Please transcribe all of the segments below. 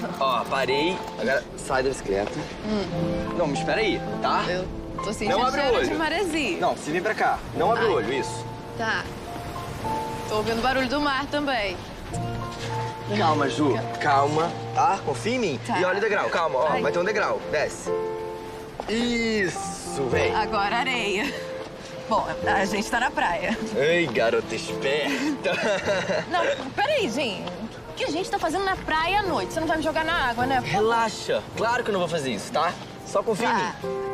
Ó, parei. Agora sai da bicicleta. Não, me espera aí, tá? Eu tô sentindo Não abre o cheiro olho. de maresia. Não, se vir pra cá. Não abre o olho, isso. Tá. Tô ouvindo o barulho do mar também. Calma, Ju. Calma, tá? Confia em mim. Tá. E olha o degrau, calma, ó. Ai. Vai ter um degrau. Desce. Isso, vem. Agora areia. Bom, a gente tá na praia. Ei, garota esperta. Não, peraí, gente. O que a gente tá fazendo na praia à noite? Você não vai me jogar na água, né? Relaxa. Claro que eu não vou fazer isso, tá? Só confia em mim.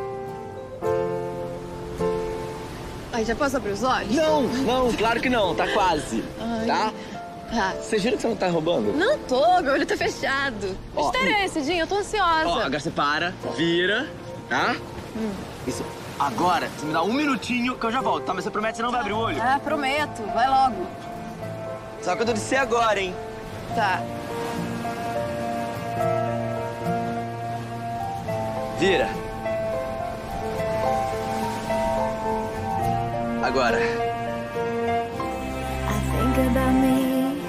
Aí, já posso abrir os olhos? Não, claro que não. Tá quase. Ai. Tá? Tá. Você jura que você não tá roubando? Não tô, meu olho tá fechado. Ó, Mistério é esse, Dinho? Eu tô ansiosa. Ó, agora você para, vira, tá? Isso. Agora, você me dá um minutinho que eu já volto, tá? Mas você promete que você não vai abrir o olho? Ah, prometo. Vai logo. Só que eu tô de ser agora, hein? Tá. Vira. Agora. About me,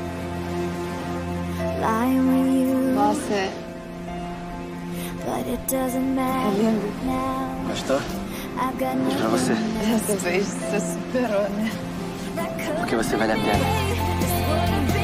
lying with you, Nossa, but it doesn't matter now. Gostou? I've got Pra você. dessa vez você superou, né? Porque você vale a pena.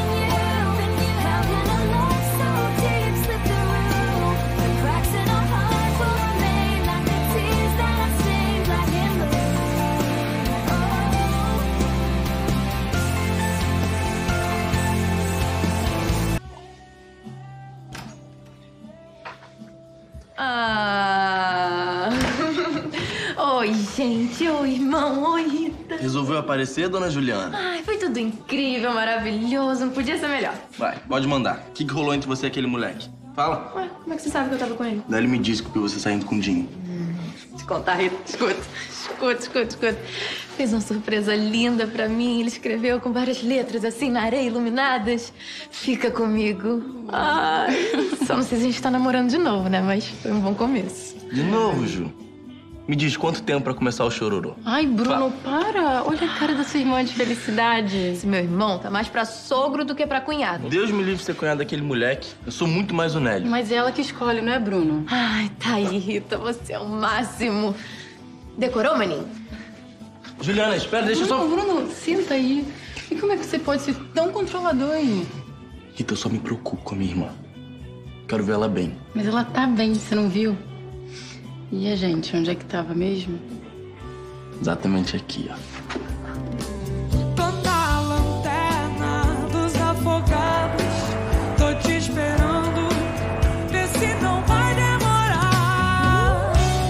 Ah. Oi, gente. Oi, irmão. Oi, Rita. Resolveu aparecer, dona Juliana? Ai, foi tudo incrível, maravilhoso. Não podia ser melhor. Vai, pode mandar. O que rolou entre você e aquele moleque? Fala. Ué, como é que você sabe que eu tava com ele? Daí ele me disse que viu você saindo com o Dinho. Te contar, Rita. Escuta. Fez uma surpresa linda pra mim. Ele escreveu com várias letras, assim, na areia, iluminadas. Fica comigo. Ai, só não sei se a gente tá namorando de novo, né? Mas foi um bom começo. De novo, Ju? Me diz quanto tempo pra começar o chororô? Ai, Bruno, para. Olha a cara da sua irmã de felicidade. Esse meu irmão tá mais pra sogro do que pra cunhado. Deus me livre de ser cunhado daquele moleque. Eu sou muito mais o Nélio. Mas é ela que escolhe, não é, Bruno? Ai, tá aí, Rita. Você é o máximo. Decorou, maninho? Juliana, espera, deixa eu só... Bruno, senta aí. E como é que você pode ser tão controlador, hein? Rita, eu só me preocupo com a minha irmã. Quero ver ela bem. Mas ela tá bem, você não viu? E a gente, onde é que tava mesmo? Exatamente aqui, ó. Tô na lanterna dos afogados, tô te esperando, vê se não vai demorar.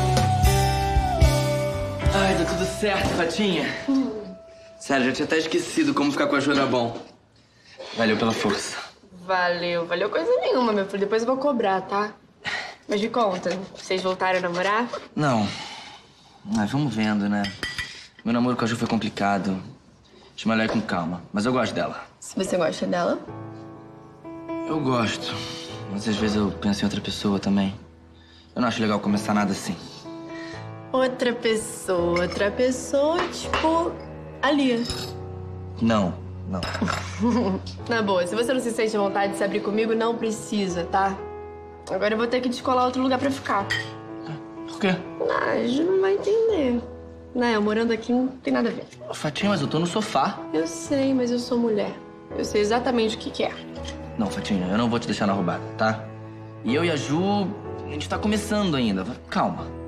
Ai, tá tudo certo, Fatinha. Sério, já tinha até esquecido como ficar com a Ju era bom. Valeu pela força. Valeu coisa nenhuma, meu filho. Depois eu vou cobrar, tá? Mas me conta, vocês voltaram a namorar? Não. Mas vamos vendo, né? Meu namoro com a Ju foi complicado. Deixa eu olhar com calma. Mas eu gosto dela. Se você gosta dela. Eu gosto. Mas às vezes eu penso em outra pessoa também. Eu não acho legal começar nada assim. Outra pessoa, tipo... a Lia. Não. Na boa, se você não se sente à vontade de se abrir comigo, não precisa, tá? Agora eu vou ter que descolar outro lugar pra ficar. Por quê? Ah, a Ju não vai entender. Né, eu morando aqui não tem nada a ver. Fatinha, mas eu tô no sofá. Eu sei, mas eu sou mulher. Eu sei exatamente o que é. Não, Fatinha, eu não vou te deixar na roubada, tá? E eu e a Ju, a gente tá começando ainda. Calma.